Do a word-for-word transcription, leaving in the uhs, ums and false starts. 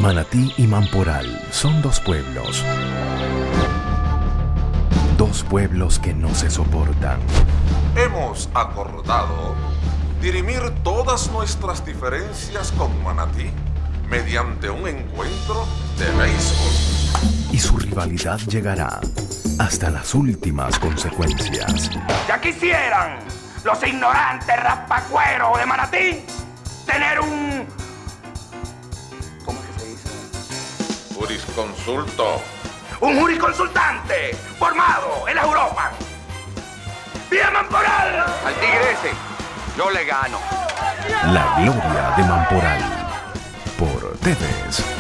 Manatí y Mamporal son dos pueblos. Dos pueblos que no se soportan. Hemos acordado dirimir todas nuestras diferencias con Manatí mediante un encuentro de béisbol. Y su rivalidad llegará hasta las últimas consecuencias. Ya quisieran los ignorantes raspacueros de Manatí tener un... ¿Cómo es que se dice? Jurisconsulto. Un jurisconsultante formado en la Europa. ¡Viva Mamporal! Al tigre ese, yo le gano. La gloria de Mamporal por T V S.